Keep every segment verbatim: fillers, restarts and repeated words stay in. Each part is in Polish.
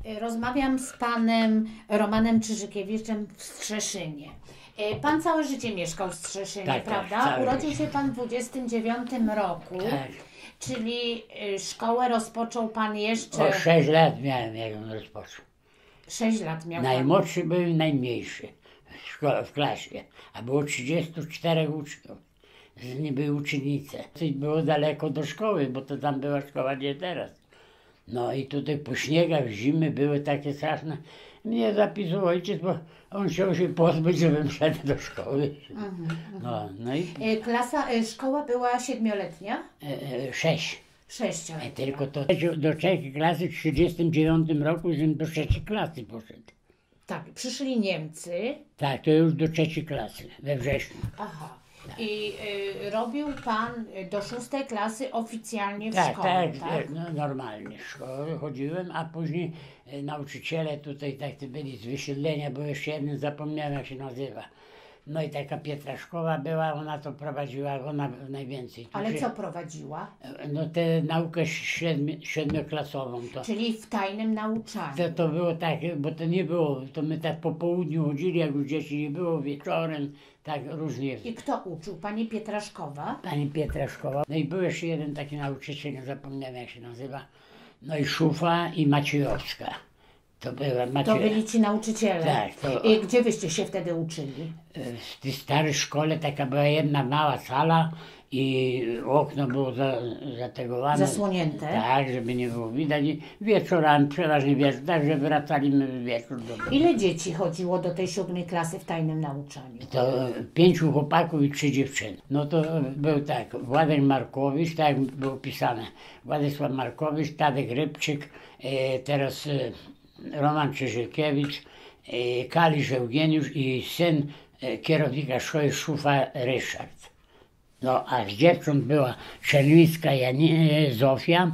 Rozmawiam z panem Romanem Czyżykiewiczem w Strzeszynie. Pan całe życie mieszkał w Strzeszynie, tak, prawda? Tak, Urodził życie. się pan w dwudziestym dziewiątym roku, Tak. czyli szkołę rozpoczął pan jeszcze... O sześć lat miałem, jak on rozpoczął. sześć lat miał pan. Najmłodszy był i najmniejszy w, szkole, w klasie, a było trzydziestu czterech uczniów. Z nich były uczennice. I było daleko do szkoły, bo to tam była szkoła, nie teraz. No i tutaj po śniegach zimy były takie straszne. Mnie zapisał ojciec, bo on chciał się pozbyć, żebym szedł do szkoły. Mhm, No, no i Klasa, szkoła była siedmioletnia? e, e, sześć. Sześcioletnia. Tylko to do trzeciej klasy w trzydziestym dziewiątym roku, żebym do trzeciej klasy poszedł. Tak, przyszli Niemcy. Tak, to już do trzeciej klasy, we wrześniu. Aha. I y, robił pan do szóstej klasy oficjalnie w Tak, szkole, tak, tak? no, normalnie w szkołę chodziłem, a później e, nauczyciele tutaj tak byli z wysiedlenia, bo jeszcze jeden zapomniałem, jak się nazywa. No i taka Pietraszkowa była, ona to prowadziła, ona najwięcej. Tu Ale się- co prowadziła? No tę naukę siedmi, siedmioklasową to. Czyli w tajnym nauczaniu. To, to było tak, bo to nie było, to my tak po południu chodzili, jak już dzieci nie było, wieczorem, tak różnie. I kto uczył? Pani Pietraszkowa? Pani Pietraszkowa. No i był jeszcze jeden taki nauczyciel, nie zapomniałem jak się nazywa. No i Szufa i Maciejowska. To była To Maciej... byli ci nauczyciele. Tak, to- I gdzie wyście się wtedy uczyli? W tej starej szkole taka była jedna mała sala i okno było za, zategowane. Zasłonięte? Tak, żeby nie było widać. I wieczorami, przeważnie wieczór, także wracaliśmy wieczór do domu. Ile dzieci chodziło do tej siódmej klasy w tajnym nauczaniu? To pięciu chłopaków i trzy dziewczyny. No to był tak, Władek Markowicz, tak jak było pisane, Władysław Markowicz, Tadek Rybczyk, e, teraz e, Roman Czyżykiewicz, e, Kalisz Eugeniusz i syn e, kierownika szkoły Szufa Ryszard. No a z dziewcząt była Czerwińska Jani, e, Zofia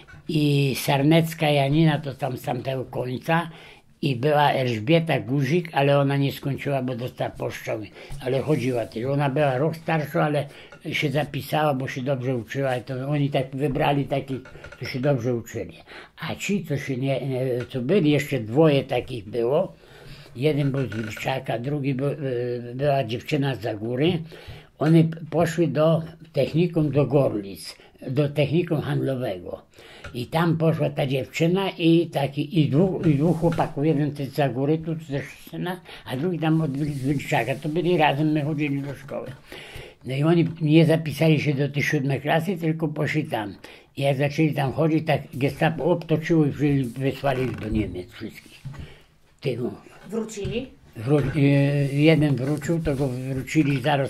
i Sarnecka Janina, to tam z tamtego końca. I była Elżbieta Guzik, ale ona nie skończyła, bo dostała poszczoły, ale chodziła też. Ona była rok starsza, ale się zapisała, bo się dobrze uczyła i to oni tak wybrali takich, to się dobrze uczyli. A ci, co się nie, nie co byli, jeszcze dwoje takich było. Jeden był z Wilczaka, drugi był, była dziewczyna z Zagóry. One poszły do technikum do Gorlic, do technikum handlowego. I tam poszła ta dziewczyna i taki, i dwóch, i dwóch chłopaków, jeden też z Zagóry, tu też syna, a drugi tam od Wilczaka. To byli razem, my chodzili do szkoły. No i oni nie zapisali się do tej siódmej klasy, tylko poszli tam. I jak zaczęli tam chodzić, tak gestapo obtoczyło i wzięli, wysłali ich do Niemiec wszystkich. Tylu. Wrócili? Wró- y, jeden wrócił, to go wrócili zaraz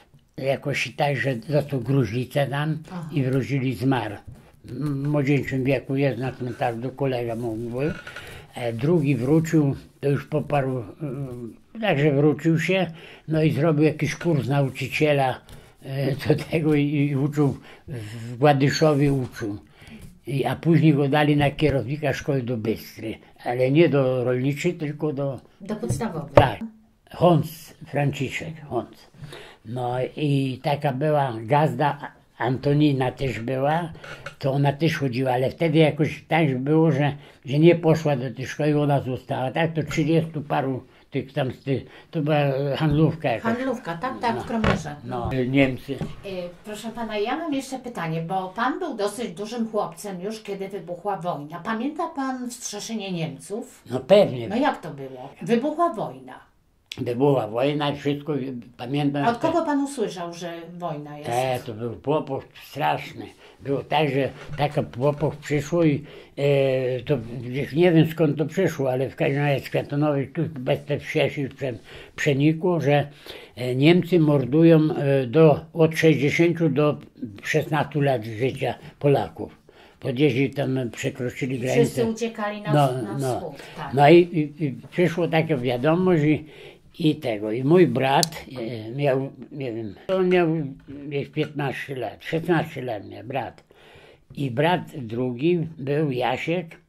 jakoś tak, że został gruźlicę tam Aha. i wrócili, zmarł. W młodzieńczym wieku jest na cmentarzu, kolega mówił. E, drugi wrócił, to już po paru, y, także wrócił się, no i zrobił jakiś kurs nauczyciela e, do tego i, i uczył, w Gładyszowie uczył. I, a później go dali na kierownika szkoły do Bystry, ale nie do rolniczej, tylko do, Do podstawowej. tak, Hons, Franciszek, Hons. No i taka była gazda, Antonina też była, to ona też chodziła, ale wtedy jakoś tak było, że, że nie poszła do tej szkoły, ona została. Tak to trzydziestu paru tych tam, z tych, to była handlówka jakaś. Handlówka, tak, tak, w Kromerze. No, Niemcy. Y, Proszę pana, ja mam jeszcze pytanie, bo pan był dosyć dużym chłopcem już, kiedy wybuchła wojna. Pamięta pan wstrzeszenie Niemców? No pewnie, No jak to było? Wybuchła wojna. była wojna, wszystko pamiętam. A od kogo pan usłyszał, że wojna jest? E, to był popłoch straszny. Było tak, że taka popłoch przyszło i e, to gdzieś nie wiem skąd to przyszło, ale w każdym razie z Kwiatonowej tu bez te wsi się prze, przenikło, że e, Niemcy mordują e, do, od sześćdziesięciu do szesnastu lat życia Polaków. Podjeździ tam przekroczyli granicę. Wszyscy uciekali na, No, na no. wschód. Tak. No i, i, i przyszło taka wiadomość i, i tego. I mój brat e, miał, nie wiem, on miał gdzieś piętnaście lat, szesnaście lat miał brat. I brat drugi był Jasiek,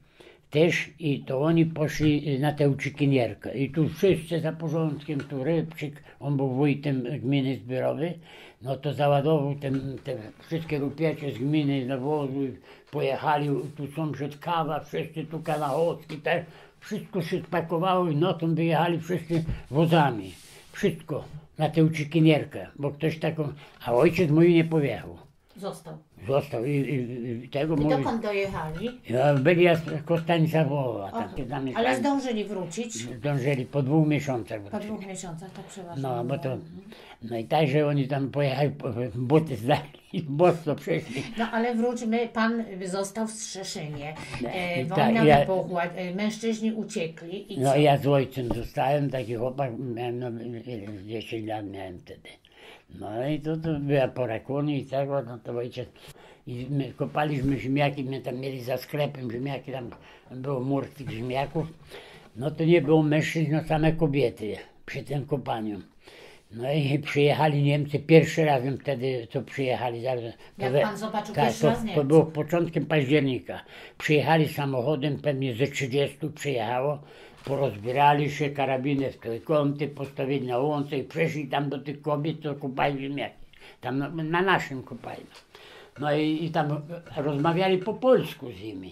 też i to oni poszli na tę uciekinierkę. I tu wszyscy za porządkiem, tu Rybczyk, on był wójtem gminy Zbiorowej, no to załadował ten, te wszystkie rupiecie z gminy na wozu i pojechali, tu sąsiad Kawa, wszyscy tu Kanachowski, też wszystko się spakowało i nocą wyjechali wszyscy wozami. Wszystko na tę uciekinierkę, bo ktoś taką, a ojciec mój nie pojechał. Został. Został i, i, i tego I mówi. dokąd dojechali? Ja byli ja Kostanica Wołowa. Aha. Tam, tam Ale zdążyli wrócić? zdążyli po dwóch miesiącach Po wrócili. dwóch miesiącach, tak przeważnie. No, bo to, było. no i tak, że oni tam pojechali, po- buty zdali i mocno przeszli. No ale wróćmy, pan został w Strzeszynie. E, I wojna tak, ja- wybuchła, e, mężczyźni uciekli i No co? ja z ojcem zostałem, taki chłopak, miałem no, dziesięć lat miałem wtedy. No i to, to była pora kłoni i tego, no to ojciec. I my kopaliśmy ziemniaki, my tam mieli za sklepem ziemniaki, tam było mur tych ziemniaków. No to nie było mężczyzn, no same kobiety przy tym kopaniu. No i przyjechali Niemcy, pierwszy razem wtedy co przyjechali. zaraz- Jak we- pan zobaczył tak, pierwszy to, raz to Niemców? było początkiem października. Przyjechali samochodem, pewnie ze trzydziestu przyjechało, porozbierali się, karabiny w trójkąty, postawili na łące i przeszli tam do tych kobiet, co kopali ziemniaki. Tam na, na naszym kopali. No i, i tam rozmawiali po polsku z nimi.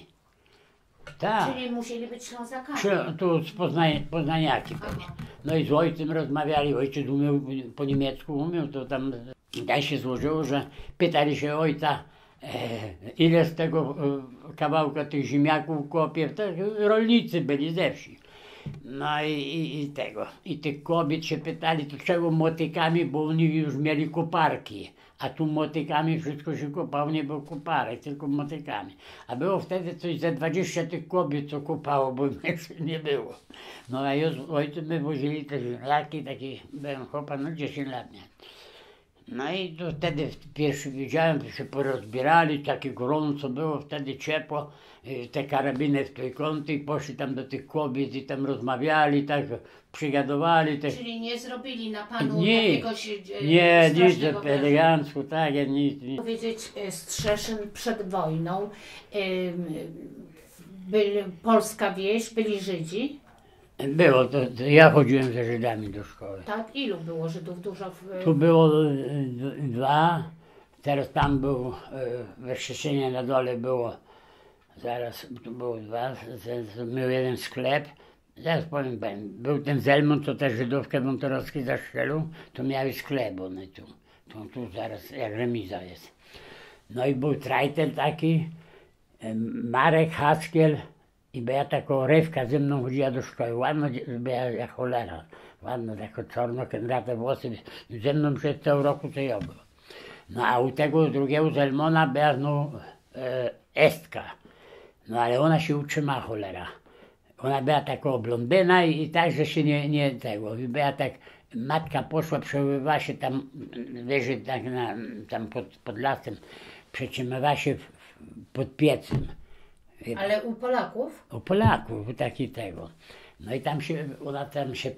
Tak. Czyli musieli być Ślązakami. Przy, tu z Poznań, Poznaniaki pewnie. No i z ojcem rozmawiali, ojciec umiał, po niemiecku umiał, to tam tak się złożyło, że pytali się ojca, e, ile z tego e, kawałka tych ziemniaków kopie, to rolnicy byli ze wsi. No i, i, i tego, i tych kobiet się pytali, to czego motykami, bo oni już mieli koparki. A tu motykami wszystko się kopało, nie było koparek, tylko motykami. A było wtedy coś ze dwadzieścia tych kobiet, co kopało, bo mężczyzn nie było. No a ja z ojcem my wozili te ziemniaki, taki byłem chłopak, no dziesięć lat miałem. No i to wtedy pierwszy widziałem, to się porozbierali, takie gorąco było, wtedy ciepło, y, te karabiny w trójkąty i poszli tam do tych kobiet i tam rozmawiali, tak przygadowali. Tak. Czyli nie zrobili na panu Nie, jakiegoś e, nie, nic strasznego wrażenia? elegancko, tak, ja nic, nic. Powiedzieć, e, Strzeszyn przed wojną, e, byli, polska wieś, byli Żydzi, Było, to, to ja chodziłem ze Żydami do szkoły. tak? Ilu było Żydów? Dużo w... Tu było y, d- dwa, teraz tam był, y, we Szczecinie na dole było, zaraz tu było dwa, z- z- był jeden sklep, zaraz powiem, powiem, był ten Zelmont, co też Żydówkę Wątorowski zastrzelił, to miały sklep one tu, tu, tu zaraz jak remiza jest. No i był trajtel taki, y, Marek Haskiel i Beata Kołorewka ze mną chodziła do szkoły, ładno dzie- była jak cholera, ładno, tako czarno, kędrate włosy, ze mną przez cały roku co ja był. No a u tego drugiego Zelmona była no, e, Estka, no ale ona się utrzymała cholera. Ona była taka blondyna i, i tak, że się nie, nie tego, i była tak, matka poszła, przeływała się tam, leży tak na, tam pod, pod lasem, przetrzymywała się w, w, pod piecem. Ale u Polaków? U Polaków, taki tego. No i tam się, ona tam się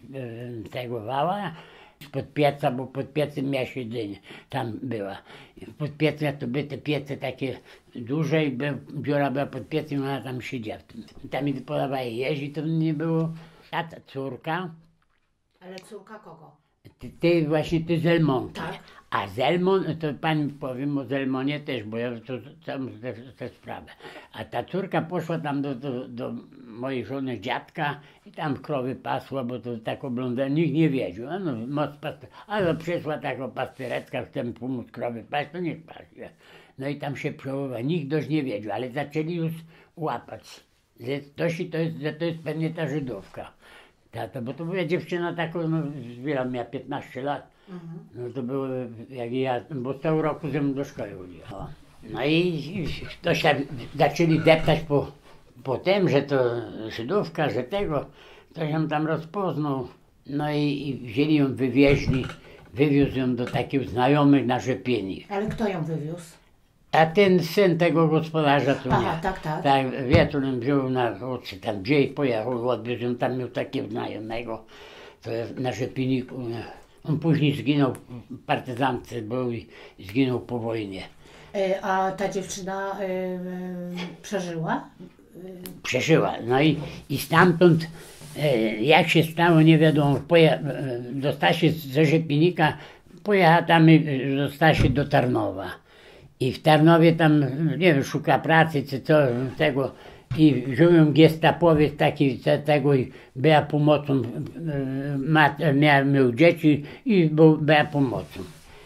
przetegowała spod pieca, bo pod piecem miała siedzenie, tam była. Pod piecem to były te piece takie duże i był, biura była pod piecem, ona tam siedziała w tym. Tam mi podawała jeść i to nie było. Tata, córka, Ale córka kogo? ty, ty właśnie ty Zelmonki. Tak. A Zelmon, to pani powiem o Zelmonie też, bo ja to tam tę te sprawę. A ta córka poszła tam do, do, do mojej żony dziadka i tam krowy pasła, bo to taką blondę nikt nie wiedział. A no, moc paster... Ale przyszła taka pasterecka, chcę pomóc krowy paść, to niech pasie. No i tam się przełowa, nikt dość nie wiedział, ale zaczęli już łapać, że to, się, to, jest, że to jest pewnie ta Żydówka. Tata, bo to była dziewczyna taką, no, wiele miała piętnaście lat. No to było jak ja, bo cały roku ze mną do szkoły chodziła. No i ktoś tam zaczęli deptać po, po tym, że to Żydówka, że tego, ktoś ją tam rozpoznał. No i, i wzięli ją, wywieźli, wywiózł ją do takich znajomych na Rzepieni. Ale kto ją wywiózł? A ten syn tego gospodarza, co Aha, nie, tak, tak. tak wieczorem wziął na czy tam gdzie i pojechał, odwiózł ją, tam miał takiego znajomego, to jest na Rzepieniku. On później zginął w partyzance, był i zginął po wojnie. E, a ta dziewczyna e, e, przeżyła Przeszyła. No i, i stamtąd, e, jak się stało, nie wiadomo, poja- e, dostała się ze Rzepiennika, pojechała tam i e, dostała się do Tarnowa. I w Tarnowie tam, nie wiem, szuka pracy czy co tego. I wziął ją gestapowiec taki te, tego i była pomocą, e, mat, miał, miał dzieci i był, była pomocą.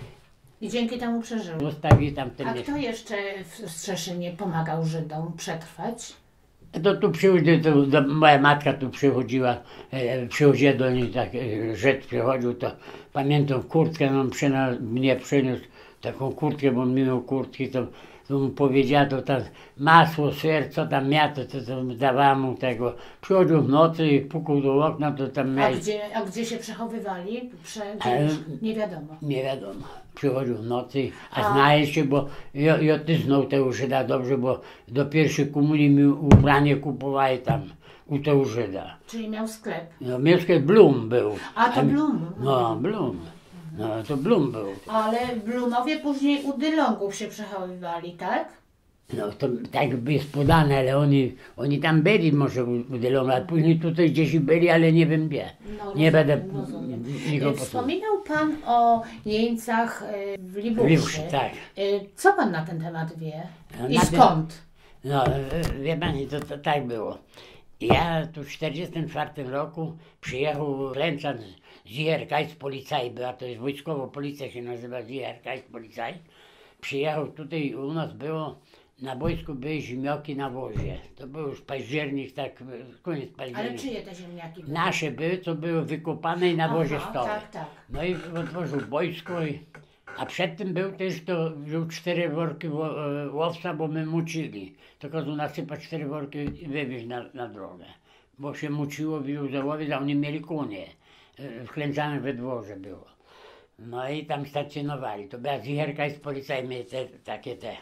I dzięki temu przeżył. Zostawili tam ten A mieszkanie. kto jeszcze w Strzeszynie pomagał Żydom przetrwać? To tu przychodzi, to, to moja matka tu przychodziła, e, przychodziła do niej, tak, e, Żyd przychodził, to pamiętam kurtkę, no przyna, mnie przyniósł taką kurtkę, bo on nie miał kurtki, to, to mu powiedziała, to tam masło, ser, co tam miał, to, to, to dawała mu tego. Przychodził w nocy i pukał do okna, to tam A miał, gdzie, a gdzie się przechowywali? Prze, Ale- gdzieś? Nie wiadomo. nie wiadomo. Przychodził w nocy, a, A- znaje się, bo ja, ja ty znał tego Żyda dobrze, bo do pierwszej komunii mi ubranie kupowali tam u tego Żyda. Czyli miał sklep. No, mieszkał Blum był. A to Blum. No, Blum. No, to Blum był. Ale Blumowie później u Dylongów się przechowywali, tak? No, to tak by jest podane, ale oni, oni tam byli może u, u Dylonga, a później tutaj gdzieś byli, ale nie wiem gdzie. No, nie rozumiem, będę rozumiem. nikogo Y, Wspominał Pan o jeńcach y, w Libuszy. Libuszy, tak. Y, Co Pan na ten temat wie? No, I na ten- skąd? No, e, wie pani, to, to tak było. Ja tu w czterdziestym czwartym roku przyjechał Klęczan z I R K z Polizei, była to jest wojskowa policja się nazywa z I R K z Polizei. Przyjechał tutaj, u nas było, na wojsku były ziemioki na wozie. To był już październik, tak, koniec Ale października. czyje te ziemniaki były? Nasze były, co były wykopane i na wozie Aha, stały. tak, tak. No i otworzył wojsko, i, a przed tym był też, to wziął cztery worki wo, e, łowca, bo my mucili. To kazał nasypać cztery worki i wywieźć na, na drogę. Bo się muciło w Józefowie, a oni mieli konie. E, W Klęczanych we dworze było. No i tam stacjonowali. To była zicherka i z policji mieli te, takie te.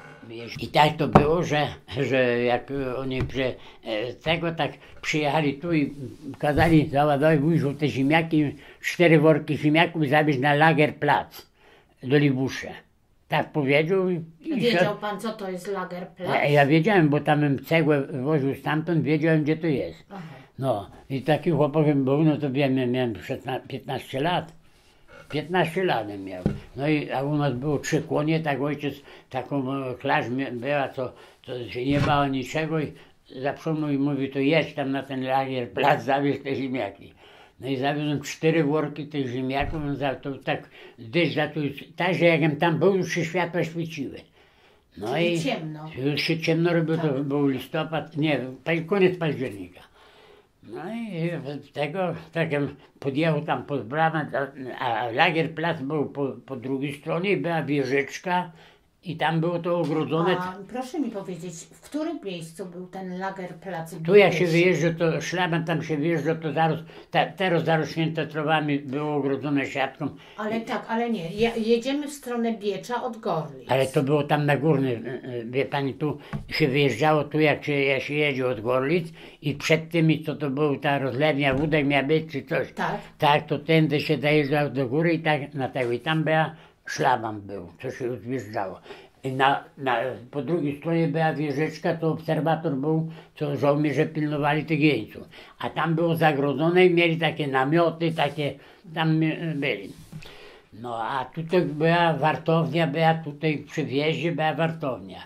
I tak to było, że, że jak oni przy, e, tego tak przyjechali tu i kazali załadować, wyjrzał te ziemniaki, cztery worki ziemniaków i zawieźć na Lagerplatz do Libusze. Tak powiedział i, i Wiedział Pan, co to jest Lagerplatz? ja, ja wiedziałem, bo tam bym cegłę woził stamtąd, wiedziałem gdzie to jest. Aha. No i taki chłopakiem był, no to wiem, ja miałem szesnaście, piętnaście lat. piętnaście lat miał. No i a u nas było trzy konie, tak ojciec taką e, klasz mia- była, co, co się nie bało niczego i zaprzątnął i mówi, to jedź tam na ten lagier, plac, zawieź te ziemniaki. No i zawiozłem cztery worki tych ziemniaków, no za to tak deszcz zaczął, tak, że jakbym tam był, już się światła świeciły. No Czyli i ciemno. już się ciemno robiło, to Tak. był listopad, nie, pa- koniec października. No i z tego, tak jak podjechał tam pod bramę, a a Lagerplatz był po, po drugiej stronie i była wieżyczka i tam było to ogrodzone. A proszę mi powiedzieć, w którym miejscu był ten Lagerplatz? Tu jak się wyjeżdża, to szlaban tam się wyjeżdża, to zaraz, ta, teraz zarośnięte trawami było ogrodzone siatką. Ale tak, ale nie. Je, jedziemy w stronę Biecza od Gorlic. Ale to było tam na górny, wie pani, tu się wyjeżdżało, tu jak się, jak się jedzie od Gorlic i przed tymi, co to był ta rozlewnia, wódek miała być czy coś. Tak. Tak, to tędy się dojeżdżał do góry i tak na tego. I tam była szlaban był, co się już wjeżdżało. I na, na, po drugiej stronie była wieżyczka, to obserwator był, co żołnierze pilnowali tych jeńców. A tam było zagrodzone i mieli takie namioty, takie, tam e, byli. No a tutaj była wartownia, była tutaj przy wjeździe była wartownia.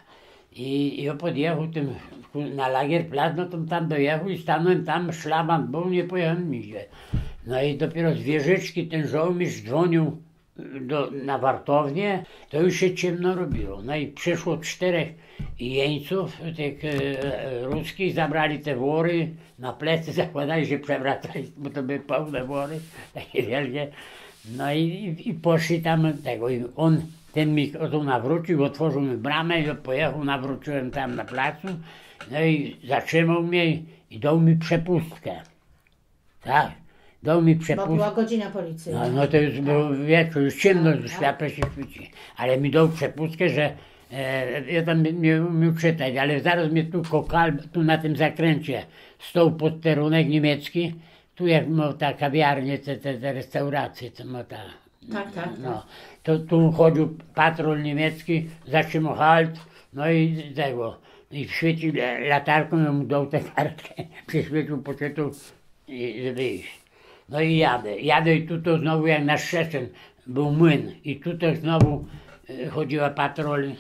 I ja podjechał tym na Lagerplatz, no to tam dojechał i stanąłem tam, szlaban był, nie pojechałem nigdzie. No i dopiero z wieżyczki ten żołnierz dzwonił do, na wartownię, to już się ciemno robiło. No i przyszło czterech jeńców, tych e, ruskich, zabrali te wory, na plecy zakładali się, przewracali, bo to były pełne wory, takie wielkie. No i, i, i poszli tam tego. I on, ten mi tu nawrócił, otworzył mi bramę, ja pojechał, nawróciłem tam na placu. No i zatrzymał mnie i dał mi przepustkę. Tak, dał mi Bo przepustkę. była godzina policyjna. No, no to już był wieczór, już ciemno, już światło się świeci. Ale mi dał przepustkę, że e, ja tam nie umiał czytać, ale zaraz mnie tu kokal, tu na tym zakręcie stał posterunek niemiecki, tu jak ma ta kawiarnia, te, te, te restauracje, to ma ta. Tak, tak, No, tak. to tu chodził patrol niemiecki, zatrzymał halt, no i tego. i świecił latarką, ja mu dał tę kartkę, przyświecił, poszedł, żeby iść. No i jadę, jadę i tutaj znowu jak na Szczecin był młyn i tutaj znowu e, chodziła patrol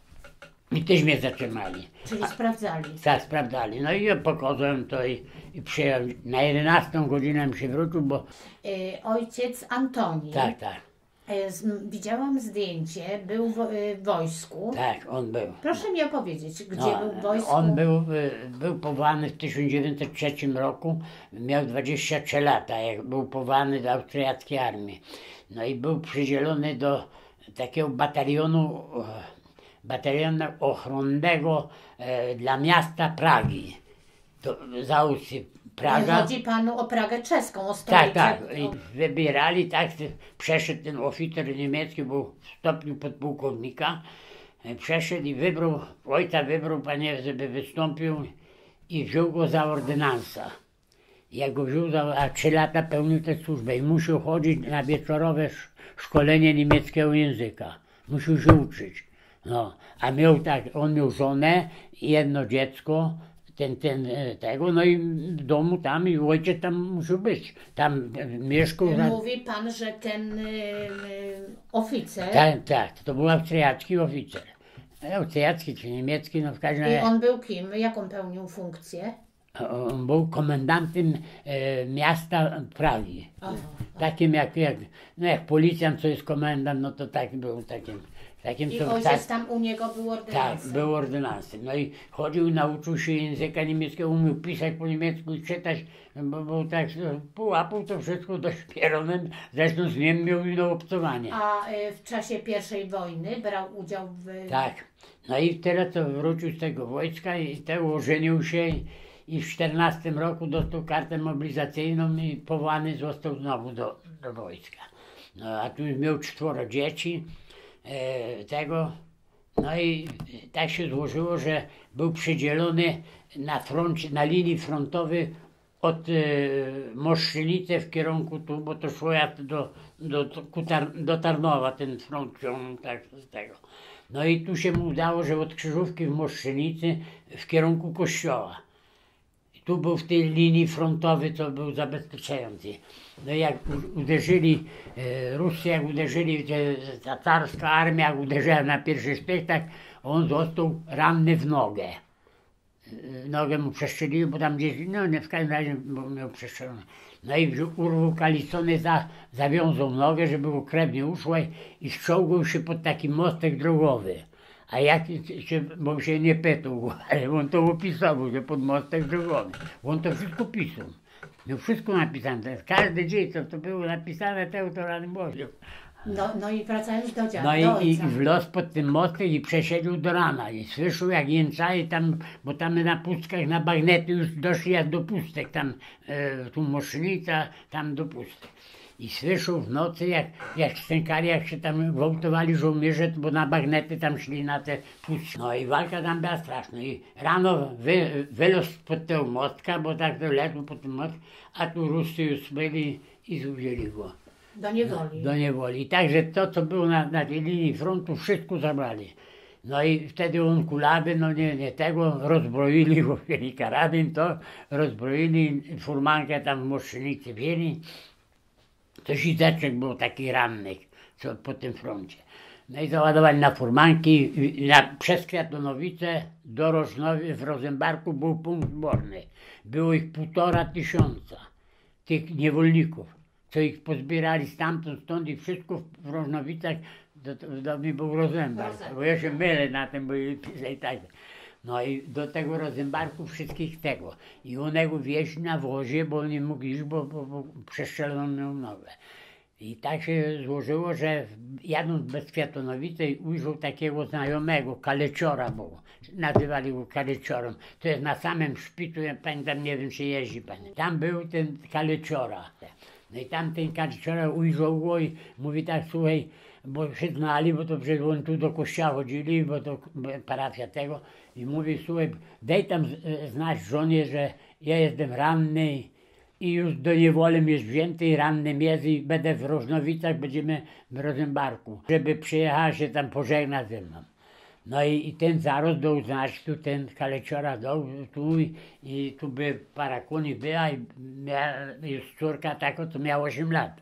i też mnie zatrzymali. Czyli sprawdzali. Tak, sprawdzali. No i ja pokazałem to i, i przyjechał. Na jedenastą godzinę się wrócił, bo... Y, ojciec Antoni. Tak, tak, y, z, widziałam zdjęcie, był w y, wojsku. tak, on był. Proszę mi opowiedzieć, gdzie No, był w wojsku? on był, y, był powołany w tysiąc dziewięćset trzecim roku, miał dwadzieścia trzy lata, jak był powołany do austriackiej armii. No i był przydzielony do takiego batalionu, e, batalionu ochronnego e, dla miasta Pragi. To z Austrii. Praga. Chodzi panu o Pragę czeską, o Tak, stolicę. tak. I wybierali, tak, przeszedł ten oficer niemiecki, był w stopniu podpułkownika, e, przeszedł i wybrał, ojca wybrał, panie, żeby wystąpił i wziął go za ordynansa. Jak go wziął, za, a trzy lata pełnił tę służbę i musiał chodzić na wieczorowe sz- szkolenie niemieckiego języka. Musiał się uczyć. No, a miał tak, on miał żonę i jedno dziecko, ten, ten, e, tego, no i w domu tam i ojciec tam musiał być. Tam e, mieszkał. na- Mówi pan, że ten y, y, oficer, Tak, tak, to był austriacki oficer. Austriacki czy niemiecki, no w każdym i razie. on był kim? Jaką pełnił funkcję? On był komendantem e, miasta Pragi. Aha. Takim jak, jak, no jak policjant, co jest komendant, no to tak był takim. takim I co, ojciec tak, tam u niego był tak, ordynansem. był ordynansem. No i chodził, nauczył się języka niemieckiego, umiał pisać po niemiecku i czytać, bo był tak, no, połapał to wszystko dośpiewne, zresztą z nim miał inne obcowanie. A y, w czasie pierwszej wojny brał udział w... Tak. No i tyle to wrócił z tego wojska i tego ożenił się i, i w czternastym roku dostał kartę mobilizacyjną i powołany został znowu do, do wojska. No a tu już miał czworo dzieci e, tego. No i tak się złożyło, że był przydzielony na froncie, na linii frontowej od e, Moszczynicy w kierunku tu, bo to szło jak do, do, do, ku Tar- do Tarnowa ten front ciągnął tak z tego. No i tu się mu udało, że od Krzyżówki w Moszczynicy w kierunku kościoła. I tu był w tej linii frontowej, co był zabezpieczający. No i jak u- uderzyli, e, Ruscy jak uderzyli, te, ta carska armia jak uderzyła na pierwszy sztychtach, on został ranny w nogę. E, Nogę mu przestrzeliły, bo tam gdzieś, no nie w każdym razie bo miał przestrzelone. No i wziął- urwał kalisony, za, zawiązał nogę, żeby mu krew nie uszła i- i ściągał się pod taki mostek drogowy. A jak się, bo się nie pytał, ale on to opisował, że pod mostek drogowy. On to wszystko pisał. No wszystko napisane, to jest każdy dzień, co to było napisane, to to rany Boże. No, no i wracając do dziada, No do i, i ojca. wlazł pod tym mostem i przesiedział do rana. I słyszał jak jęczaje tam, bo tam na pustkach, na bagnety już doszli jak do pustek, tam e, tu Moszczynica, tam do pustek. I słyszał w nocy jak, jak stękali, jak się tam gwałtowali żołnierze, bo na bagnety tam szli na te pustki. No i walka tam była straszna. I rano wy, wylazł pod tego mostka, bo tak to leżał pod tym mostkiem, a tu Ruscy już byli i wzięli go Do niewoli. do niewoli. I także to, co było na, na tej linii frontu, wszystko zabrali. No i wtedy on kulaby, no nie, nie tego, rozbroili go, wzięli karabin, to rozbroili, furmankę tam w Moszczynicy wzięli. To Sideczek był taki ranny, co po tym froncie. No i załadowali na furmanki, i na, przez Kwiatonowice do Rożnowi w Rozenbarku był punkt zborny. Było ich półtora tysiąca tych niewolników, co ich pozbierali stamtąd, stąd i wszystko w Rożnowicach, to, to, to mi był Rozenbark, Rozenbark. bo ja się mylę na tym, bo i pisali tak. No i do tego Rozenbarku wszystkich tego. I onego wieźli na wozie, bo nie mógł iść, bo, bo, bo przestrzelono miał nogę. I tak się złożyło, że jadąc bez Kwiatonowice ujrzał takiego znajomego, kaleciora był. Nazywali go kaleciorem. To jest na samym szpicu, ja pamiętam, nie wiem czy jeździ pan. Tam był ten kaleciora. No i tam ten kaleciora ujrzał go i mówi tak, słuchaj, bo się znali, bo to przecież oni tu do kościoła chodzili, bo to parafia tego. I mówi, słuchaj, daj tam z- znać żonie, że ja jestem ranny i już do niewoli jest wzięty i rannym jest i będę w Rożnowicach, będziemy w Rozenbarku, żeby przyjechała się tam pożegnać ze mną. No i, i ten zaraz dał znać, tu ten kaleciora dał, tu i, i tu by para koni była i miała, już córka taka, to miała osiem lat.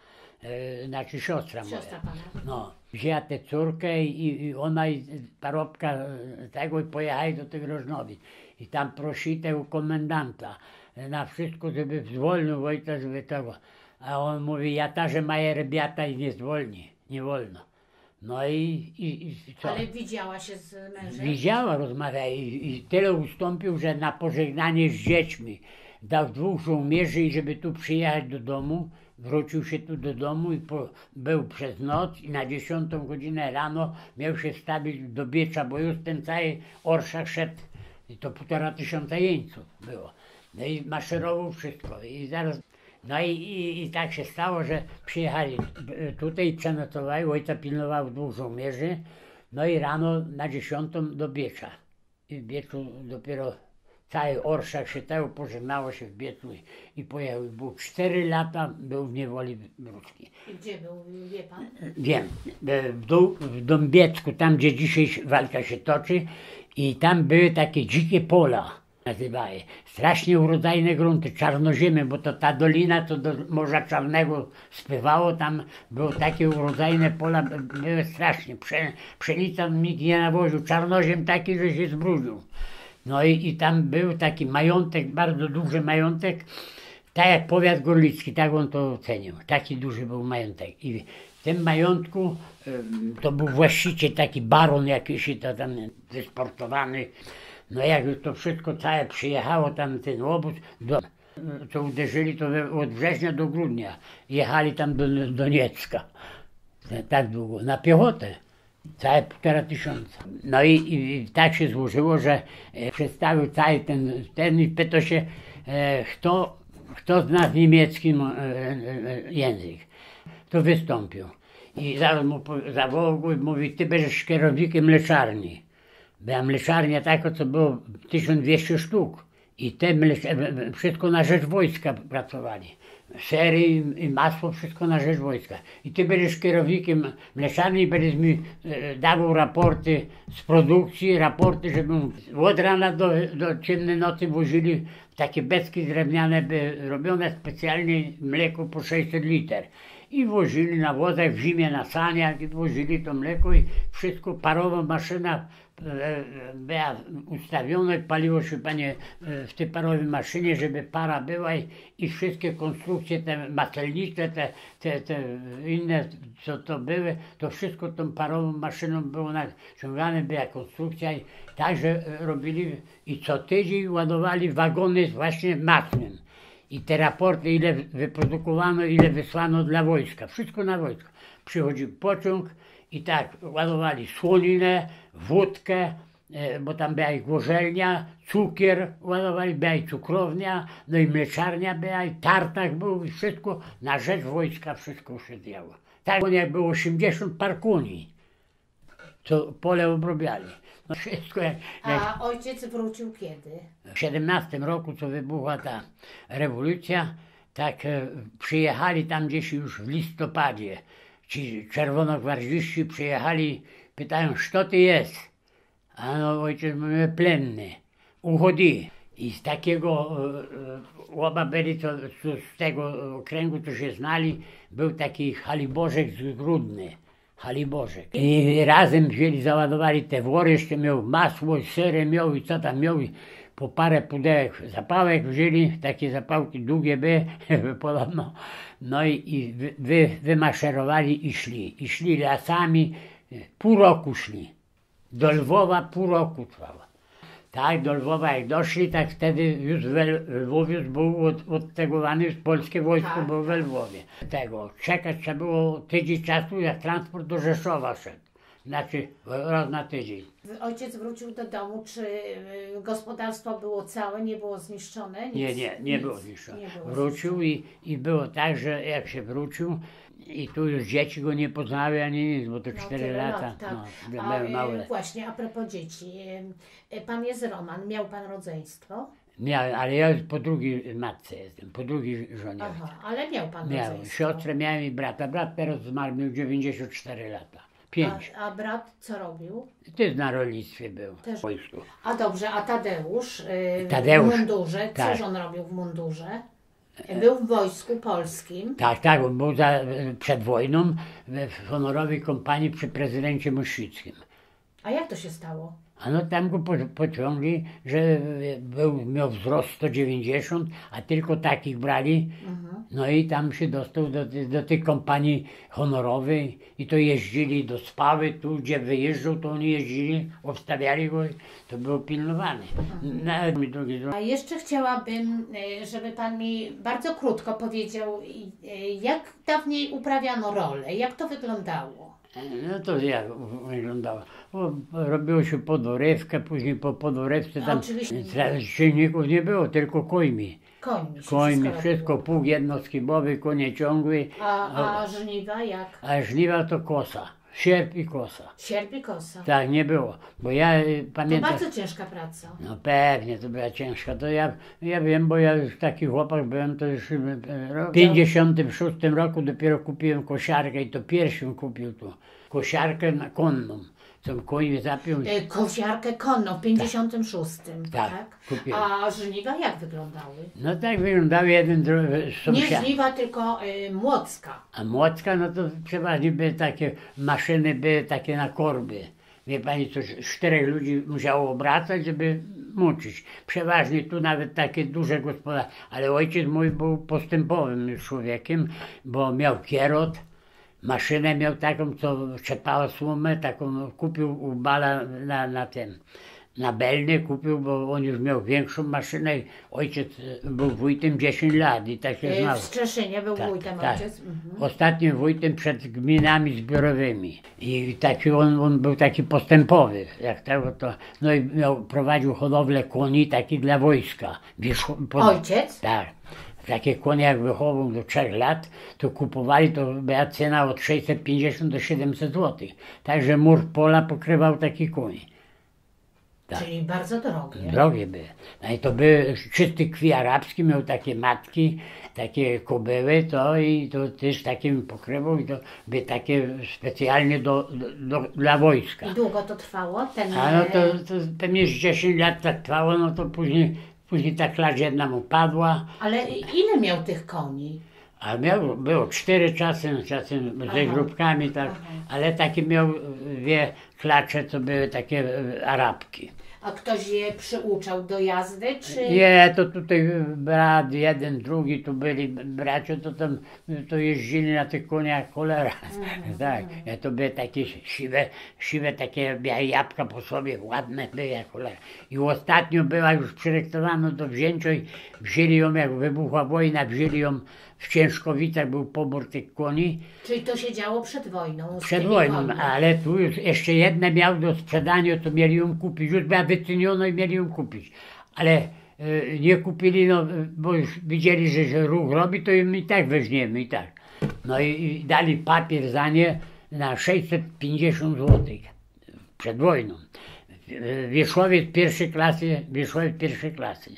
E, znaczy siostra moja. Siostra pana. No, wzięła tę córkę i, i ona i parobka e, tego i pojechali do tych Rożnowic. I tam prosili u komendanta e, na wszystko, żeby zwolnił Wojta, żeby tego. A on mówi, ja także maję rebiata i nie zwolni, nie wolno. No i, i, i co? Ale widziała się z mężem? Widziała, rozmawiała i, i tyle ustąpił, że na pożegnanie z dziećmi dał dwóch żołnierzy i żeby tu przyjechać do domu, wrócił się tu do domu i po, był przez noc i na dziesiątą godzinę rano miał się stawić do Biecza, bo już ten cały orszak szedł i to półtora tysiąca jeńców było. No i maszerował wszystko i zaraz. No i, i, i tak się stało, że przyjechali tutaj i przenocowali, ojca pilnował dwóch żołnierzy, no i rano na dziesiątą do Biecza. I w Bieczu dopiero cały orszak się tego pożegnało się w Bieczu i, i pojechał. Był cztery lata, był w niewoli wróckiej. I gdzie był, wie pan? Wiem, w, dół, w Dąbiecku, tam gdzie dzisiaj walka się toczy i tam były takie dzikie pola. Nazywały. Strasznie urodzajne grunty, czarnoziemy, bo to ta dolina to do Morza Czarnego spływało, tam były takie urodzajne pola, były strasznie, Prze, pszenica nikt nie nawoził, czarnoziem taki, że się zbrudził. No i, i tam był taki majątek, bardzo duży majątek, tak jak powiat gorlicki, tak on to ocenił, taki duży był majątek. I w tym majątku to był właściciel, taki baron jakiś, to tam wysportowany. No jak już to wszystko całe przyjechało, tam ten obóz, do, to uderzyli to od września do grudnia. Jechali tam do Doniecka. Tak długo, na piechotę. Całe półtora tysiąca. No i, i tak się złożyło, że e, przedstawił cały ten, ten i pytał się, e, kto, kto zna z niemieckim e, e, język. To wystąpił. I zaraz mu zawołał go i mówi, ty będziesz kierownikiem mleczarni. Była mleczarnia taka, co było tysiąc dwieście sztuk i te mlecz- wszystko na rzecz wojska pracowali. Sery i masło, wszystko na rzecz wojska. I ty będziesz kierownikiem mleczarni i będziesz mi e, dawał raporty z produkcji, raporty, żeby od rana do, do ciemnej nocy wozili takie beczki drewniane, by robione specjalnie mleko po sześćset liter. I wozili na wozach w zimie na saniach i wozili to mleko i wszystko, parowa maszyna była ustawiona i paliło się panie w tej parowej maszynie, żeby para była i, i wszystkie konstrukcje te macelnicze, te, te, te inne co to były, to wszystko tą parową maszyną było naciągane, była konstrukcja i także robili i co tydzień ładowali wagony właśnie masłem. I te raporty, ile wyprodukowano, ile wysłano dla wojska. Wszystko na wojsko. Przychodził pociąg i tak ładowali słoninę, wódkę, bo tam była i gorzelnia, cukier ładowali, była i cukrownia, no i mleczarnia była, i tartak był, i wszystko na rzecz wojska wszystko się działo. Tak jak było osiemdziesiąt par koni, co pole obrabiali. No wszystko jak, jak... A ojciec wrócił kiedy? W siedemnastym roku, co wybuchła ta rewolucja, tak e, przyjechali tam gdzieś już w listopadzie. Ci czerwonogwardziści przyjechali, pytają, co ty jest? A no ojciec mówi, plenny, uchodzi. I z takiego, e, oba byli, co, co z tego okręgu, co się znali, był taki Halibożek z Grudny. Halibożek. I razem wzięli, załadowali te wory, jeszcze miał masło, sery miał i co tam miał. I po parę pudełek zapałek wzięli, takie zapałki długie były, podobno. No i, i wy, wy, wymaszerowali i szli. I szli lasami, pół roku szli. Do Lwowa pół roku trwało. Tak, do Lwowa jak doszli, tak wtedy już we Lwowie był od, odtegowany, polskie wojsko tak. było we Lwowie. Tego, czekać trzeba było tydzień czasu, jak transport do Rzeszowa szedł. Znaczy raz na tydzień. Ojciec wrócił do domu, czy y, gospodarstwo było całe, nie było zniszczone? Nic, Nie, nie, nie nic, było zniszczone. nie było Wrócił i, i było tak, że jak się wrócił, i tu już dzieci go nie poznały ani nic, bo to No, cztery tyle lata, lat, tak. no, A, były y, małe. Właśnie, a propos dzieci. Y, y, Pan jest Roman, miał pan rodzeństwo? Miałem, ale ja po drugiej matce jestem, po drugiej żonie. Aha, ale miał pan Miałem rodzeństwo. siostrę, miałem i brata. Brat teraz zmarł, miał dziewięćdziesiąt cztery lata. Pięć. A, a brat co robił? Też na rolnictwie był, Też. w wojsku. A dobrze, a Tadeusz, yy, Tadeusz, w mundurze, tak. cóż on robił w mundurze? Był w wojsku polskim. Tak, tak, on był za, przed wojną w honorowej kompanii przy prezydencie Mościckim. A jak to się stało? A no tam go po, pociągli, że był, miał wzrost sto dziewięćdziesiąt, a tylko takich brali. Mhm. No i tam się dostał do, do tej kompanii honorowej i to jeździli do Spały, tu gdzie wyjeżdżał, to oni jeździli, obstawiali go i to było pilnowane. Nawet mi drugi A jeszcze chciałabym, y, żeby pan mi bardzo krótko powiedział, y, jak dawniej uprawiano rolę, jak to wyglądało? No to jak wyglądało? O, robiło się podorywkę, później po podorywce A tam oczywiście. tra- silników nie było, tylko końmi. Końmi się Końmi, wszystko wszystko, robiło. pług jednoskibowy, konie ciągłe, A, a żniwa jak? a żniwa to kosa, sierp i kosa. Sierp i kosa. Tak, nie było, bo ja y, To pamiętam... bardzo ciężka praca. No pewnie, to była ciężka, to ja, ja wiem, bo ja już taki chłopak byłem, to już y, w pięćdziesiątym szóstym roku dopiero kupiłem kosiarkę i to pierwszym kupił tu, kosiarkę na konną, co koń zapiął. Y, Kosiarkę konną w pięćdziesiątym szóstym, Tak, tak? kupiłem. A żniwa jak wyglądały? No tak wyglądał jeden drugi Nie sąsiad. żniwa, tylko y, młocka. A młocka, no to przeważnie były takie maszyny, były takie na korby. Wie pani, co czterech ludzi musiało obracać, żeby mucić. Przeważnie tu nawet takie duże gospodarstwa. Ale ojciec mój był postępowym już człowiekiem, bo miał kierot, maszynę miał taką, co czepała słomę, taką kupił u Bala na, na ten. Na Belnie kupił, bo on już miał większą maszynę. Ojciec był wójtem dziesięć lat i tak się Y, znał. W Strzeszynie był Tak, wójtem tak. ojciec. Mhm. Ostatnim wójtem przed gminami zbiorowymi. I taki on, on był taki postępowy. Jak tego to, no i miał, prowadził hodowlę koni takich dla wojska. Wierzchu- pod- Ojciec? Tak. Takie konie jak wychował do trzech lat, to kupowali, to była cena od sześćset pięćdziesiąt do siedemset złotych. Także mur pola pokrywał taki koń. Tak. Czyli bardzo drogie. Drogie były. No i to były czysty kwi arabski, miał takie matki, takie kobyły, to i to też takim pokrywał i to były takie specjalnie do, do, do, dla wojska. I długo to trwało? Ten, A no to, e, to pewnie z dziesięć lat tak trwało, no to później, później ta klacz jedna mu padła, Ale ile miał tych koni? a miał, było cztery czasem, czasem ze Aha. grupkami, tak, Aha. ale takie miał dwie klacze, to były takie e, arabki. A ktoś je przyuczał do jazdy, czy... Nie, to tutaj brat, jeden, drugi, tu byli bracia, to tam to jeździli na tych koniach cholera. Tak, ja to były takie siwe, siwe takie białe jabłka po sobie, ładne były jak cholera. I ostatnio była już przyrektowano do wzięcia i wzięli ją, jak wybuchła wojna, wzięli ją w Ciężkowicach, był pobór tych koni. Czyli to się działo przed wojną? z Przed tymi wojną, końmi. ale tu już jeszcze jedna miał do sprzedania, to mieli ją kupić. Już była wyceniona i mieli ją kupić. Ale e, nie kupili, no, bo już widzieli, że, że ruch robi, to im i tak weźmiemy i tak. No i, i dali papier za nie na sześćset pięćdziesiąt złotych przed wojną. E, Wierzchowiec pierwszej klasy, Wierzchowiec pierwszej klasy.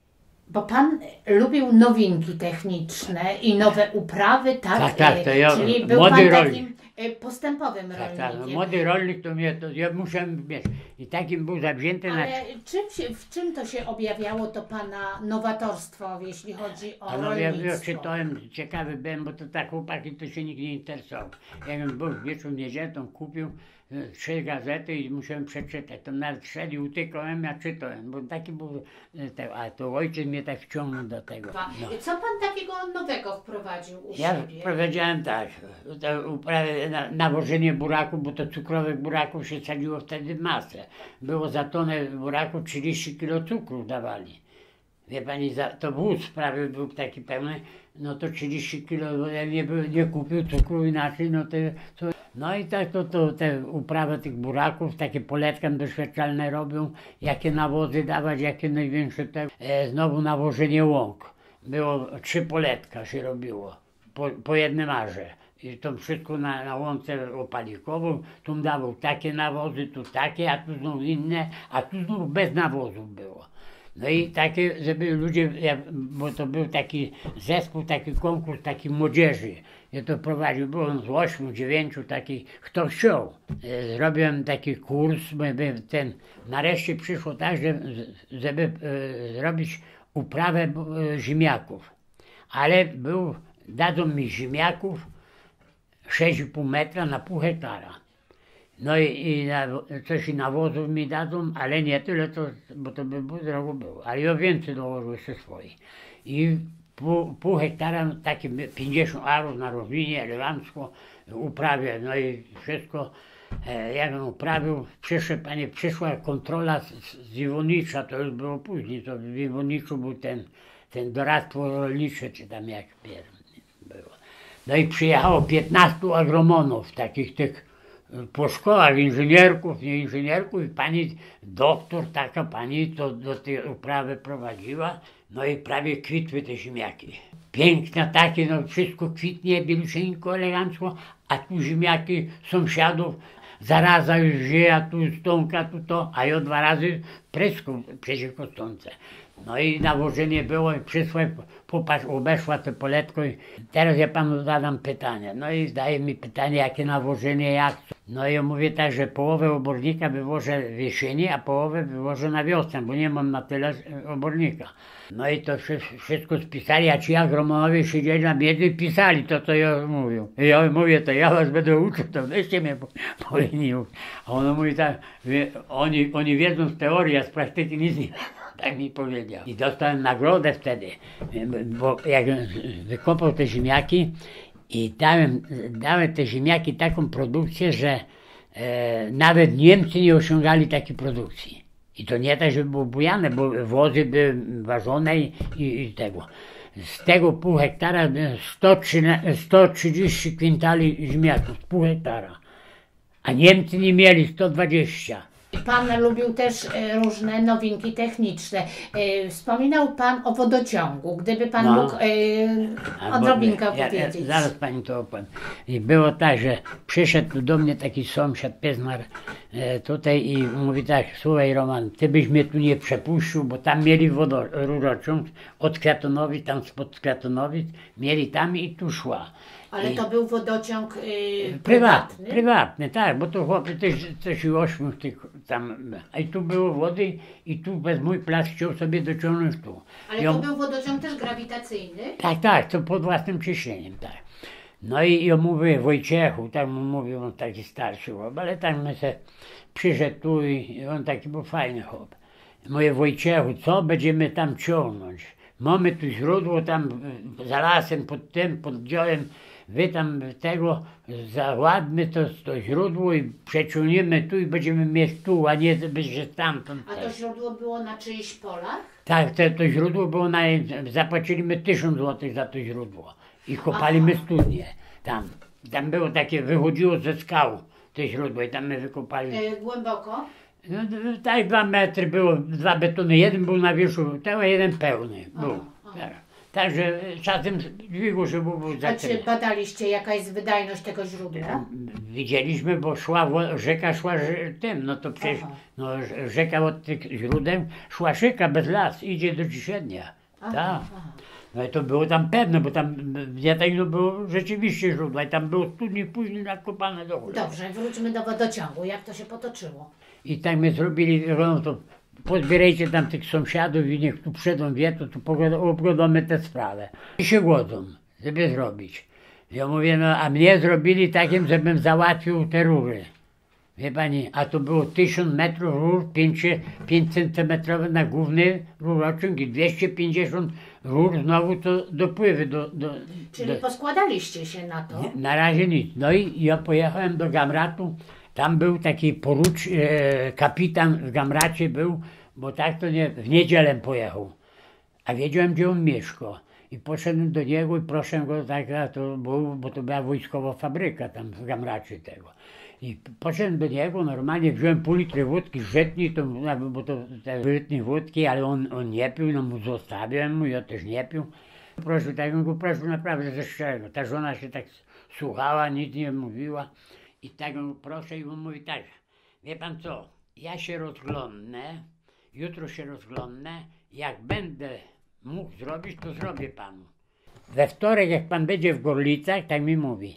Bo pan lubił nowinki techniczne i nowe uprawy, tak? Tak, tak, E, to ja- Czyli był młody pan rolnik. takim e, postępowym Tak, tak, no, rolnikiem. młody rolnik to mnie, to ja musiałem mieć. I takim był zawzięty na... Ale czym się, w czym to się objawiało, to pana nowatorstwo, jeśli chodzi o A no ja, ja rolnictwo? czytałem, ciekawy byłem, bo to tak chłopaki to się nikt nie interesował. Jakbym był wieczór niedzielę, to kupił e, trzy gazety i musiałem przeczytać. To nawet szedł i utykałem, ja czytałem, bo taki był, e, te, a to ojciec mnie tak wciągnął do tego. No. Co pan takiego nowego wprowadził u Ja siebie? powiedziałem tak, to uprawę na, nawożenie buraków, bo to cukrowych buraków się sadziło wtedy masę. Było za tonę buraków trzydzieści kilo cukru dawali. Wie pani, za, to wóz prawie był taki pełny, no to trzydzieści kilo, bo ja nie, był, nie kupił cukru inaczej, no to, to no i tak to, to te uprawy tych buraków, takie poletka doświadczalne robią, jakie nawozy dawać, jakie największe te, e, znowu nawożenie łąk. Było trzy poletka się robiło, po, po jednym arze. I to wszystko na, na łące opalikową, tu dawał takie nawozy, tu takie, a tu znów inne, a tu znów bez nawozów było. No i takie, żeby ludzie, jak- bo to był taki zespół, taki konkurs, taki młodzieży. Ja to prowadził, było z ośmiu, dziewięciu takich, kto chciał. E, Zrobiłem taki kurs, bo by ten, nareszcie przyszło tak, że, żeby e, zrobić uprawę e, ziemniaków. Ale był, dadzą mi ziemniaków sześć i pół metra na pół hektara. No i, i na, coś i nawozów mi dadzą, ale nie tyle, to, bo to by było drogo było. Ale ja więcej dołożył jeszcze swoich. I pół, pół hektara, takie pięćdziesiąt arów na rowinie, elegancko uprawię. No i wszystko, e, jak on uprawił, przyszedł, panie, przyszła kontrola z, z Iwonicza, to już było później, to w Iwoniczu był ten, ten doradztwo rolnicze, czy tam jak było. No i przyjechało piętnastu agromonów, takich tych po szkołach inżynierków, nie inżynierków i pani doktor, taka pani to do tej uprawy prowadziła, no i prawie kwitły te ziemniaki. Piękne takie, no wszystko kwitnie, bielusieńko, elegancko, a tu ziemniaki sąsiadów, zaraza już wzięła, tu stonka, tu to, a ja dwa razy pryską przeciwko stonce. No i nawożenie było i przysłał, popatrz, obeszła to poletko i teraz ja panu zadam pytanie. No i zdaje mi pytanie, jakie nawożenie, jak. No i ja mówię tak, że połowę obornika wywożę w jesieni, a połowę wywożę na wiosnę, bo nie mam na tyle obornika. No i to wszystko spisali, a ci agronomowie siedzieli na miedzy i pisali to, co ja mówię. I ja mówię, to ja was będę uczył, to weźcie mnie powinni uczyć. A on mówi tak, wie, oni, oni wiedzą z teorii, a z praktyki nic nie. Tak mi powiedział. I dostałem nagrodę wtedy, bo jak wykopał te ziemniaki i dałem, dałem te ziemniaki taką produkcję, że e, nawet Niemcy nie osiągali takiej produkcji. I to nie tak, żeby było bujane, bo wozy były ważone i, i, i tego. Z tego pół hektara sto trzydzieści kwintali ziemniaków, z pół hektara. A Niemcy nie mieli sto dwadzieścia. Pan lubił też e, różne nowinki techniczne. E, Wspominał pan o wodociągu. Gdyby pan No. mógł e, odrobinkę ja, ja, opowiedzieć. zaraz pani to opowiem. I było tak, że przyszedł do mnie taki sąsiad, Peznar, e, tutaj i mówi tak, słuchaj Roman, ty byś mnie tu nie przepuścił, bo tam mieli wodorurociąg od Kwiatonowic, tam spod Kwiatonowic, mieli tam i tu szła. Ale I, to był wodociąg e, Prywatny, prywatny? prywatny, tak, bo to chłopcy też coś i ośmiu tych tam, a i tu było wody i tu bez mój plac chciał sobie dociągnąć tu. Ale I to on- był wodociąg też grawitacyjny? Tak, tak, to pod własnym ciśnieniem, tak. No i ja mówię Wojciechu, tak mu mówił, on taki starszy chłop, ale tak my se przyszedł tu i on taki był fajny chłop. Mówię Wojciechu, co będziemy tam ciągnąć? Mamy tu źródło tam e, za lasem, pod tym, pod dziołem, wy tam tego załadmy to, to źródło i przeciągniemy tu i będziemy mieć tu, a nie będzie stamtąd. A to źródło było na czyichś polach? Tak, to, to źródło było na, zapłaciliśmy tysiąc złotych za to źródło i kopaliśmy studnie tam. Tam było takie, wychodziło ze skał to źródło i tam my wykopali. E, głęboko? No, tak dwa metry było, dwa betony, jeden był na wierzchu, a jeden pełny był. Aha, Tak. Także czasem dźwigło się było A za czy badaliście, jaka jest wydajność tego źródła? Widzieliśmy, bo szła, wo- rzeka szła ż- tym, no to przecież Aha. no, ż- rzeka od tych źródeł szła szyka bez las, idzie do Ciśnienia. Aha, Tak. aha. No i to było tam pewne, bo tam w Jatejnu było rzeczywiście źródła i tam było studnie później nakopane do góry. Dobrze, wróćmy do wodociągu. Jak to się potoczyło? I tak my zrobili, no to pozbierajcie tam tych sąsiadów i niech tu przyjdą wie, to tu pogoda- obgadamy tę sprawę. I się głodzą, żeby zrobić. Ja mówię, no a mnie zrobili takim, żebym załatwił te rury. Wie pani, a to było tysiąc metrów rur, pięć centymetrowe na główny rurociąg i dwieście pięćdziesiąt rur znowu to dopływy do... do, Czyli do poskładaliście się na to? na razie nic. No i ja pojechałem do Gamratu. Tam był taki porucz, e, kapitan w Gamracie był, bo tak to nie, w niedzielę pojechał. A wiedziałem, gdzie on mieszka. I poszedłem do niego i proszę go, tak, a to był, bo to była wojskowa fabryka tam w Gamracie tego. I poszedłem do niego, normalnie wziąłem pół litry wódki, żytni, to, bo to te żytnie wódki, ale on, on nie pił, no mu zostawiłem mu, ja też nie pił. Prosił, tak on go prosił naprawdę ze szczerego. Ta żona się tak słuchała, nic nie mówiła. I tak on proszę i on mówi tak, wie pan co, ja się rozglądnę, jutro się rozglądnę Jak będę mógł zrobić, to zrobię panu. We wtorek, jak pan będzie w Gorlicach, tak mi mówi,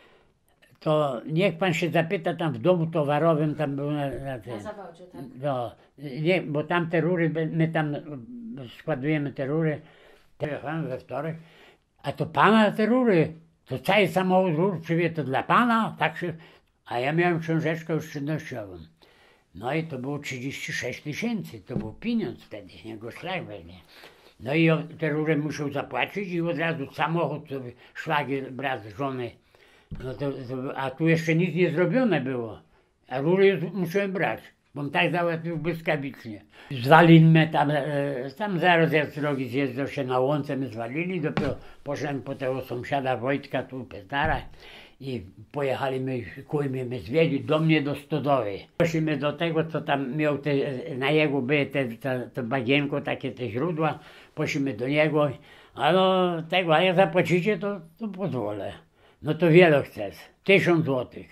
to niech pan się zapyta tam w domu towarowym, tam był na, na tym. Na zawodzie, tak? No, nie, bo tam te rury, my tam składujemy te rury. Pojechałem we wtorek, a to pana te rury, to cały samochód rur przywie, to dla pana, tak się, a ja miałem książeczkę oszczędnościową. No i to było trzydzieści sześć tysięcy, to był pieniądz wtedy, jego szlak weźmie. No i te rury muszę zapłacić i od razu samochód sobie szwagier, brat żony. No to, to, a tu jeszcze nic nie zrobione było, a rury już musiałem brać, bo on tak załatwił błyskawicznie. Zwaliliśmy tam, e, tam zaraz jak drogi zjeżdżał się na łące, my zwalili, dopiero poszedłem po tego sąsiada Wojtka tu Petara i pojechaliśmy, kujmy my zwiedzić do mnie do stodoły. Poszliśmy do tego, co tam miał, te, na jego były te, te, to bagienko, takie te źródła, poszliśmy do niego, a no tego, a jak zapłacicie, to, to pozwolę. No to wiele chcesz, tysiąc złotych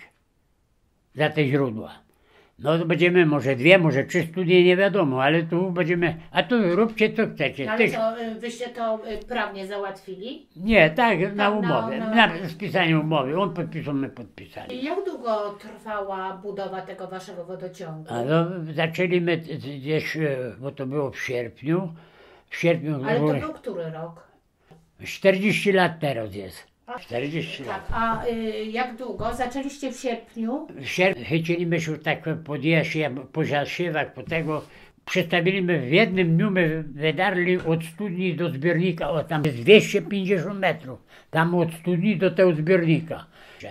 za te źródła. No to będziemy może dwie, może trzy studnie, nie wiadomo, ale tu będziemy, a tu róbcie co chcecie. Ale Tyś... to y, wyście to y, prawnie załatwili? Nie, tak, na na- umowie, na- na spisaniu umowy, on podpisał, my podpisali. Jak długo trwała budowa tego waszego wodociągu? A no, zaczęliśmy gdzieś, e, bo to było w sierpniu, w sierpniu, Ale to był który rok? czterdzieści lat teraz jest, A- czterdzieści lat. Tak, a y, jak długo? Zaczęliście w sierpniu? W sierpniu chyciliśmy się tak po Jasie, po zasiewach, po tego. Przestawiliśmy w jednym dniu, my wydarli od studni do zbiornika, o tam jest dwieście pięćdziesiąt metrów, tam od studni do tego zbiornika.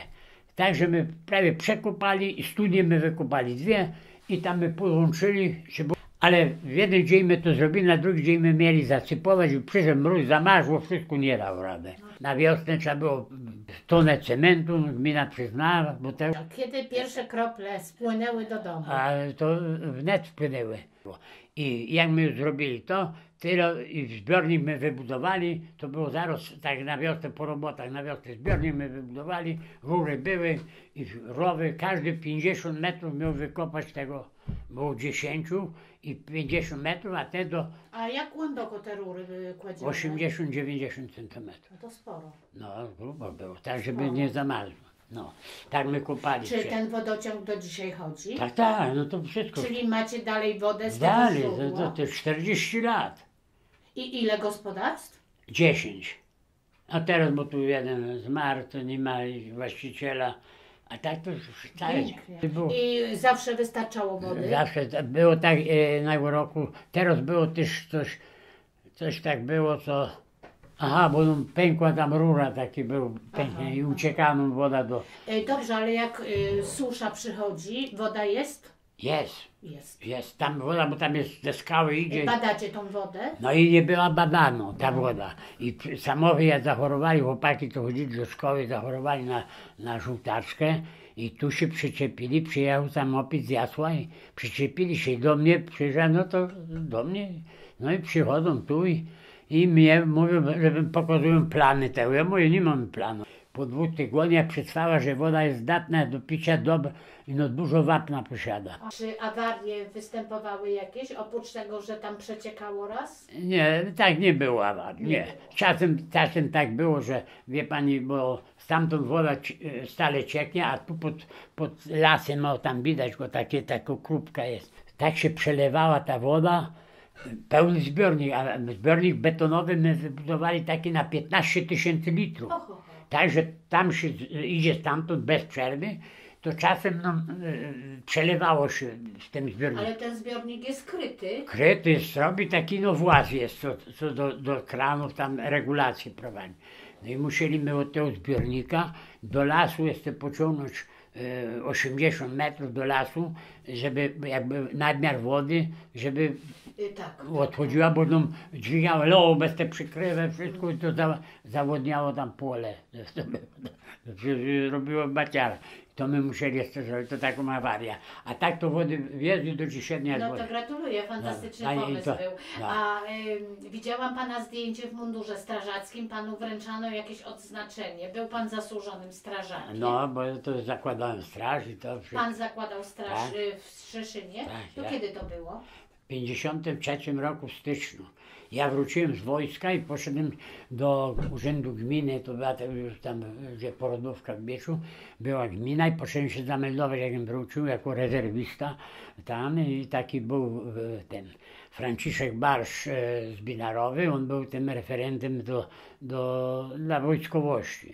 Także my prawie przekopali i studnie my wykopali dwie i tam my połączyli się. Ale w jeden dzień my to zrobili, na drugi dzień my mieli zasypować i przyszedł mróz, zamarzło, wszystko nie dało rady. Na wiosnę trzeba było tonę cementu, gmina przyznała, bo te, Kiedy pierwsze krople spłynęły do domu? a to wnet wpłynęły. I jak my już zrobili to, tyle i zbiornik my wybudowali, to było zaraz tak na wiosnę po robotach, na wiosnę zbiornik my wybudowali, rury były i rowy, każdy pięćdziesiąt metrów miał wykopać tego, było dziesięć i pięćdziesiąt metrów, a te do A jak głęboko te rury y, kładzione? osiemdziesiąt dziewięćdziesiąt centymetrów. No to sporo. No, grubo było, tak żeby nie zamarzło. No, tak my kopali Czy się. ten wodociąg do dzisiaj chodzi? Tak, tak, no to wszystko. Czyli macie dalej wodę z Dalej, tego to, źródła? to, to czterdzieści lat. I ile gospodarstw? dziesięć. A teraz, bo tu jeden zmarł, to nie ma właściciela, a tak to już całe Pięknie. było. I zawsze wystarczało wody? Zawsze ta- było tak e, na roku, teraz było też coś, coś tak było, co, aha, bo tam pękła tam rura, taki był pęknie i uciekała nam woda do, E, Dobrze, ale jak y, susza przychodzi, woda jest? jest, Jest. jest tam woda, bo tam jest ze skały idzie. Badacie tą wodę? No i nie była badana ta woda. I przy- samochód jak zachorowali, chłopaki to chodzili do szkoły, zachorowali na, na żółtaczkę i tu się przyczepili, przyjechał samochód z Jasła i przyczepili się do mnie, przyjrzałem, no to do mnie, no i przychodzą tu i, i mnie mówią, żebym pokazują plany tego. Ja mówię, nie mam planu. Po dwóch tygodniach przetrwała, że woda jest zdatna do picia, dobra i no dużo wapna posiada. A czy awarie występowały jakieś, oprócz tego, że tam przeciekało raz? Nie, tak nie było awarii, Nie nie. Czasem, czasem tak było, że wie pani, bo stamtąd woda ci- stale cieknie, a tu pod, pod lasem, o tam widać go, takie, taka krupka jest. Tak się przelewała ta woda, pełny zbiornik, a zbiornik betonowy my wybudowali taki na piętnaście tysięcy litrów. Oho. Także tam się z- idzie stamtąd bez przerwy, to czasem no, y, przelewało się w tym zbiorniku. Ale ten zbiornik jest kryty. Kryty zrobi taki no właz jest, co, co do, do kranów tam regulacje prowadzi. No i musieliśmy od tego zbiornika do lasu jeszcze pociągnąć e, osiemdziesiąt metrów do lasu, żeby jakby nadmiar wody, żeby Y, tak. odchodziła, bo nam dźwigało loło bez te przykrywy, wszystko i to za, zawodniało tam pole. To się robiło baciara. To my musieli jeszcze zrobić, to taką awarię. A tak to wody wjeżdżą do dzisiaj nie No wody. to gratuluję, fantastyczny No, a i pomysł to- był. no. A y, widziałam pana zdjęcie w mundurze strażackim, panu wręczano jakieś odznaczenie. Był pan zasłużonym strażakiem. No, bo to zakładałem straż i to przy Pan zakładał straż Tak. y, w Strzeszynie. Tak, To tak. kiedy to było? pięćdziesiątym trzecim roku w styczniu. Ja wróciłem z wojska i poszedłem do urzędu gminy, to była tam, już tam, gdzie porodówka w Bieczu, była gmina i poszedłem się zameldować, jakbym wrócił jako rezerwista tam i taki był e, ten Franciszek Barsz e, z Binarowy, on był tym referentem do, do, dla wojskowości.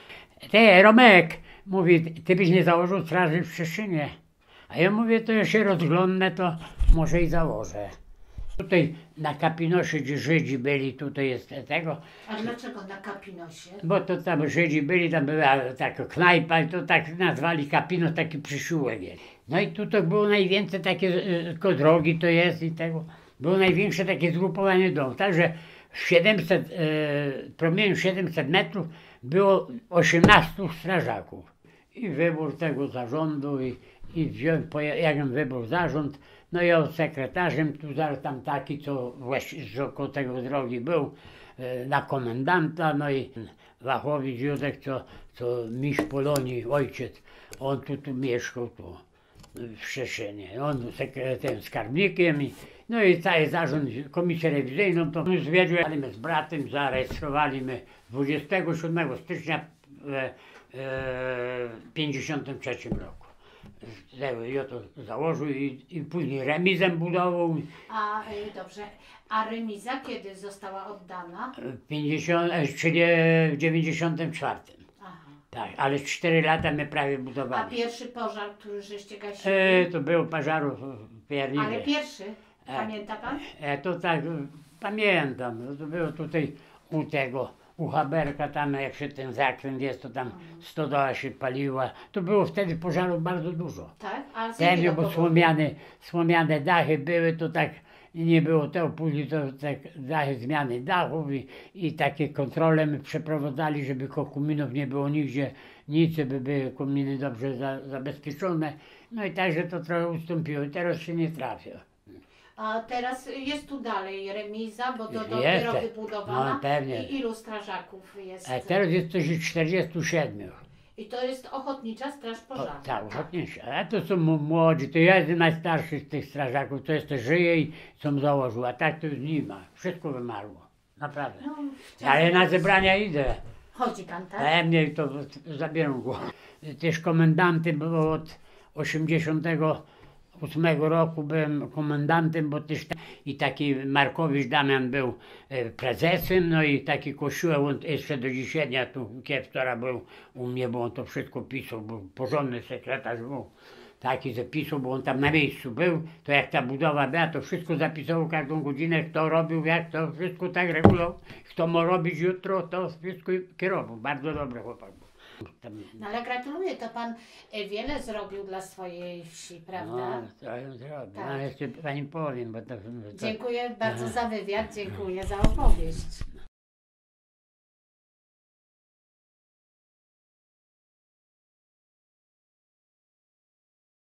Ty, Romek, mówi, ty byś nie założył straży w Cieszynie? A ja mówię, to ja się rozglądnę, to może i założę. Tutaj na Kapinosie, gdzie Żydzi byli, tutaj jest tego. A dlaczego na Kapinosie? Bo to tam Żydzi byli, tam była taka knajpa i to tak nazwali Kapinos, taki przysiółek jest. No i tutaj było najwięcej takie, tylko drogi to jest i tego. Było największe takie zgrupowanie domów. Także siedemset, e, promieniu siedemset metrów było osiemnastu strażaków. I wybór tego zarządu i, i wziąłem, jakbym wybrał zarząd, no ja z sekretarzem, tu zaraz tam taki, co właściwie koło tego drogi był, e, na komendanta, no i Wachowicz Józef, co, co mistrz Polonii, ojciec, on tu, tu mieszkał, tu w Szczecinie. On tym skarbnikiem i no i cały zarząd, komisję rewizyjną, to my zwiedziliśmy z bratem, zarejestrowali my dwudziestego siódmego stycznia w pięćdziesiątym trzecim roku. Ja to założył i, i później remizę budował. A y, dobrze, a remiza kiedy została oddana? W, pięćdziesiątym, czyli w dziewięćdziesiątym czwartym. Aha. Tak, ale cztery lata my prawie A budowali. pierwszy pożar, który żeście gasili? E, to był pożarów w Pierniwie. Ale pierwszy, pamięta pan? E, to tak, pamiętam, no to było tutaj u tego, u Haberka, tam jak się ten zakręt jest, to tam stodoła się paliła. To było wtedy pożarów bardzo dużo. Tak? A z Ten, jakiego bo powodu? słomiane, słomiane dachy były, to tak nie było tego, później to tak dachy, zmiany dachów i, i takie kontrole my przeprowadzali, żeby kominów nie było nigdzie, nic, żeby były kominy dobrze za, zabezpieczone. No i także to trochę ustąpiło i teraz się nie trafia. A teraz jest tu dalej remiza, bo to Jest, dopiero tak. wybudowana. No, pewnie. I ilu strażaków jest? A teraz jest coś czterdziestu siedmiu. I to jest Ochotnicza Straż O, Pożarna. tak, ochotnicza. A to są mu- młodzi, to ja jestem najstarszy z tych strażaków, to jeszcze żyje i są założył, a tak to już nie ma. Wszystko wymarło. Naprawdę. No, Ale na zebrania idę. chodzi pan, tak? A mnie to zabieram go. Też komendantem było od osiemdziesiątego ósmego roku byłem komendantem, bo też ta, i taki Markowicz Damian był e, prezesem, no i taki Kościół, on jeszcze do dzisiaj, ja tu wczoraj był u mnie, bo on to wszystko pisał, był porządny sekretarz był. Taki zapisał, bo on tam na miejscu był, to jak ta budowa była, to wszystko zapisało każdą godzinę, kto robił, jak to wszystko tak regulował, kto ma robić jutro, to wszystko kierował. Bardzo dobry chłopak był. Tam, No ale gratuluję, to pan e, wiele zrobił dla swojej wsi, prawda? no, to ja zrobię. Tak. No, jeszcze pani powiem, bo to... to Dziękuję bardzo za wywiad, dziękuję za opowieść.